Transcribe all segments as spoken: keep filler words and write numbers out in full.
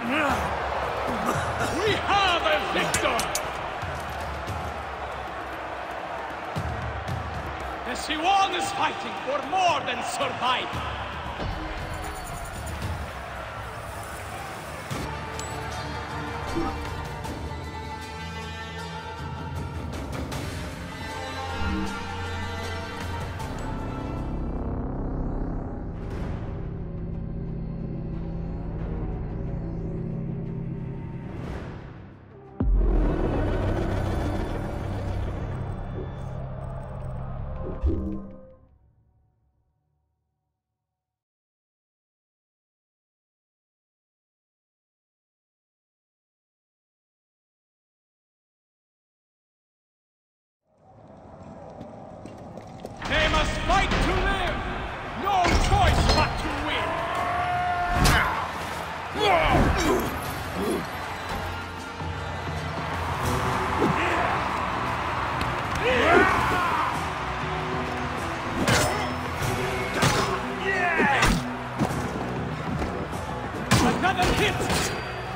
We have a victor! The Siwan is fighting for more than survival. They must fight to live! No choice but to win! Another hit!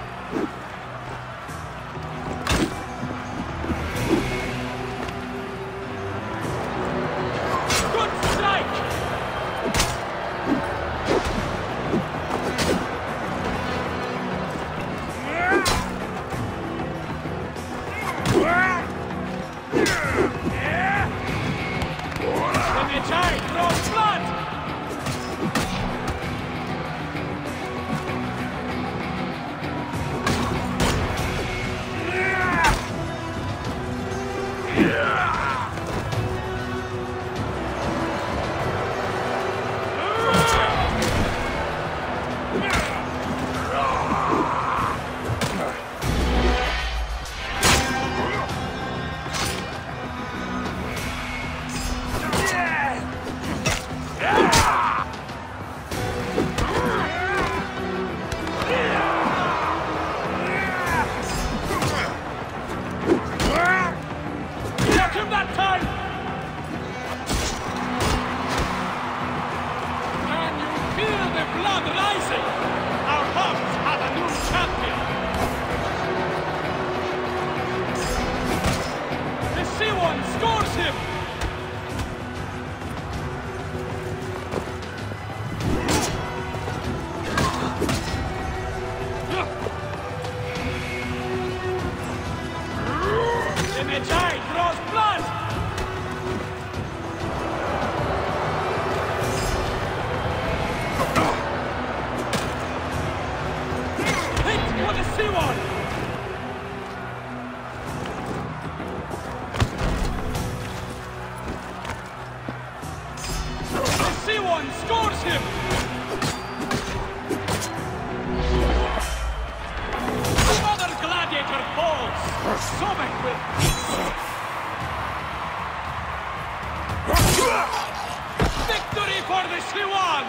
Victory for the Siwan!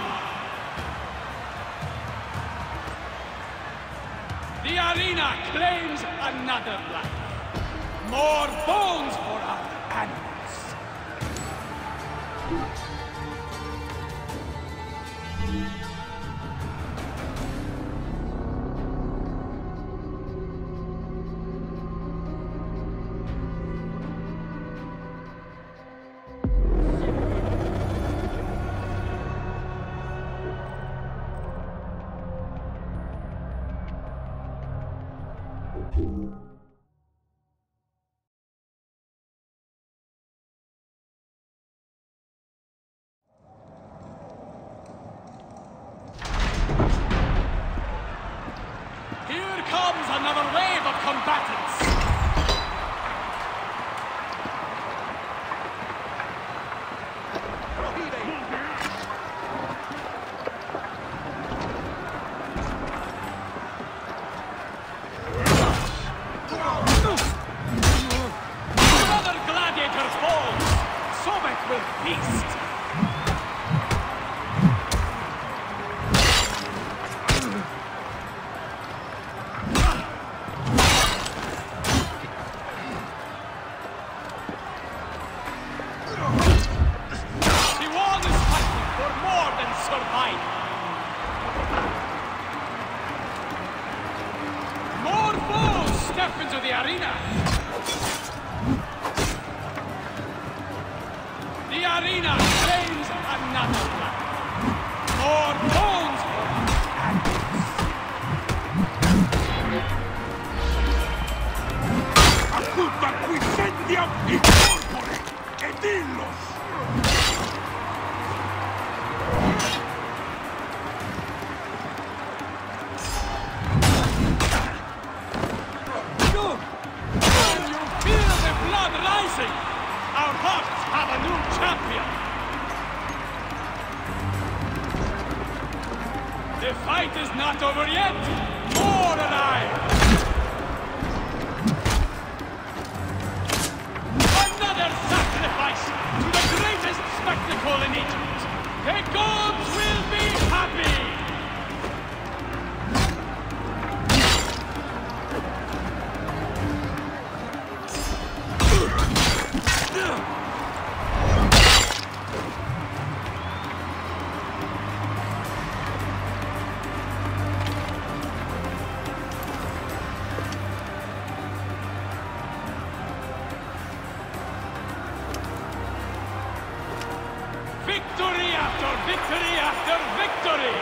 The arena claims another life. More bones for our animals. Here comes another wave of combatants! Another gladiator falls! Sobek will feast! arena! The arena claims another life. More bones for Acuta quisendiam in corpore, et illos! Can you feel the blood rising? Our hearts have a new champion! The fight is not over yet! More alive! Another sacrifice to the greatest spectacle in Egypt! The gods will be happy! Victory after victory after victory!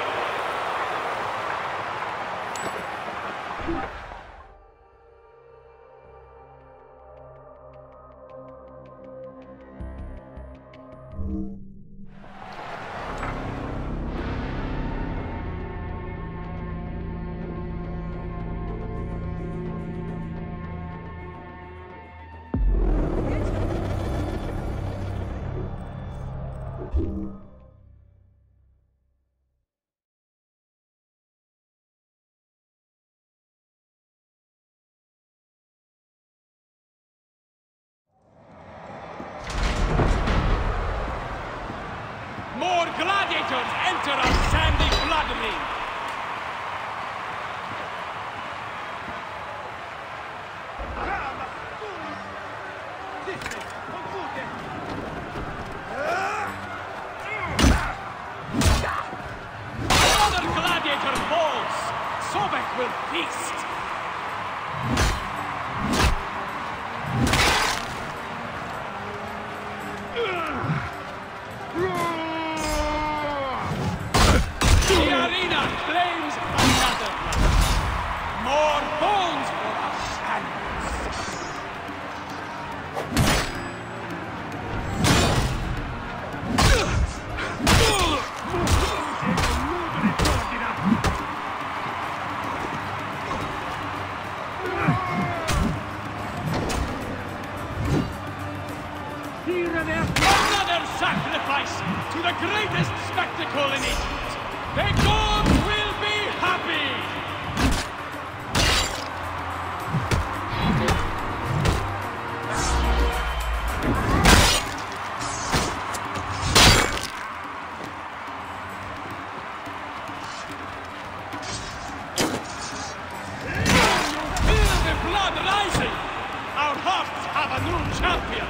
More gladiators enter our sandy blood ring! Another gladiator falls! Sobek will feast! The arena claims another life. More bones for our hands. Another sacrifice to the greatest spectacle in Egypt. The gods will be happy! Feel the blood rising! Our hearts have a new champion!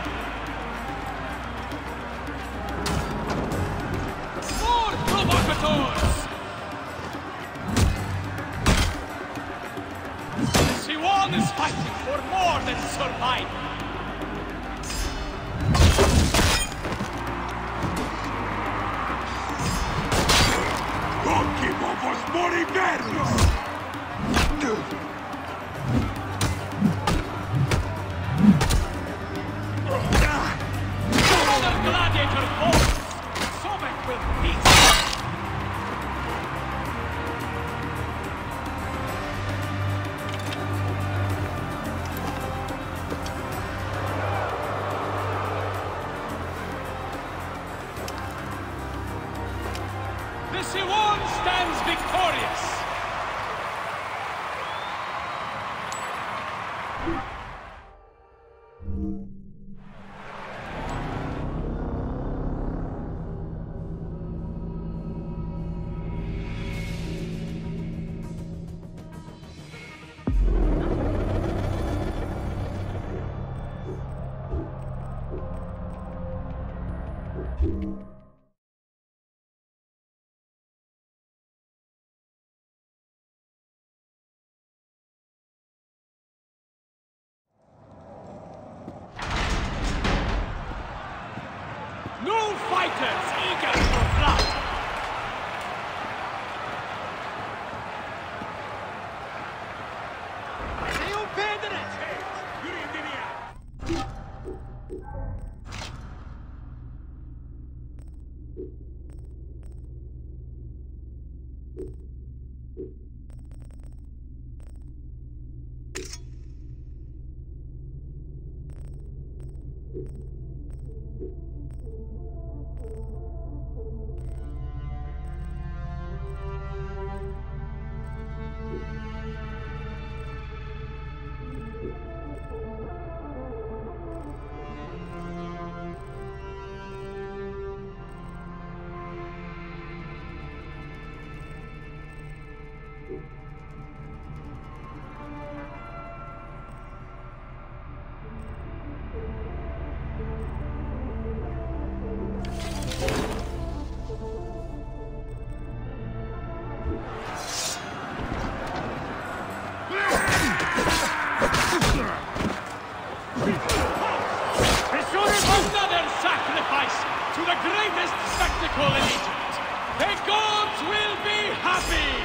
More provocateurs! Siwan is fighting for more than survival! Donkimos moriberis! Another gladiator falls! Sobek will feast! The Siwan stands victorious! hunters eager for blood. Devo perdere! Grindini! Another sacrifice to the greatest spectacle in Egypt. The gods will be happy!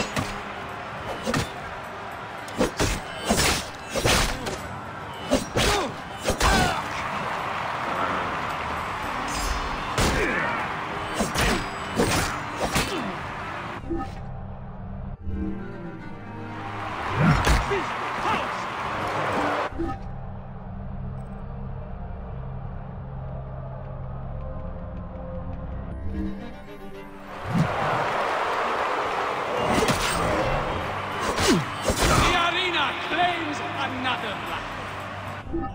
The arena claims another life.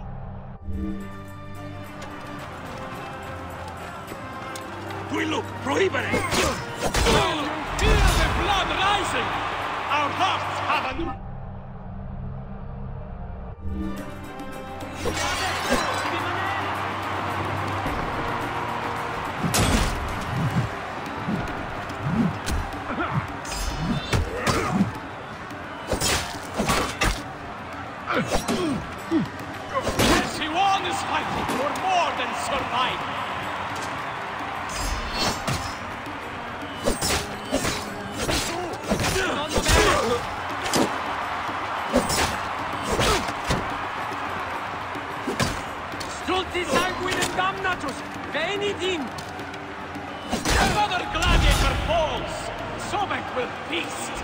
Qui look, prohibere! Feel the blood rising! Our hearts have a new... Siwan is fighting for more than survival. Stulti sanguinem damnatus! Venit in! Another gladiator falls! Sobek will feast!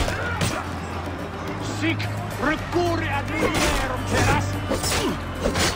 Sic recurre ad mulierum teras!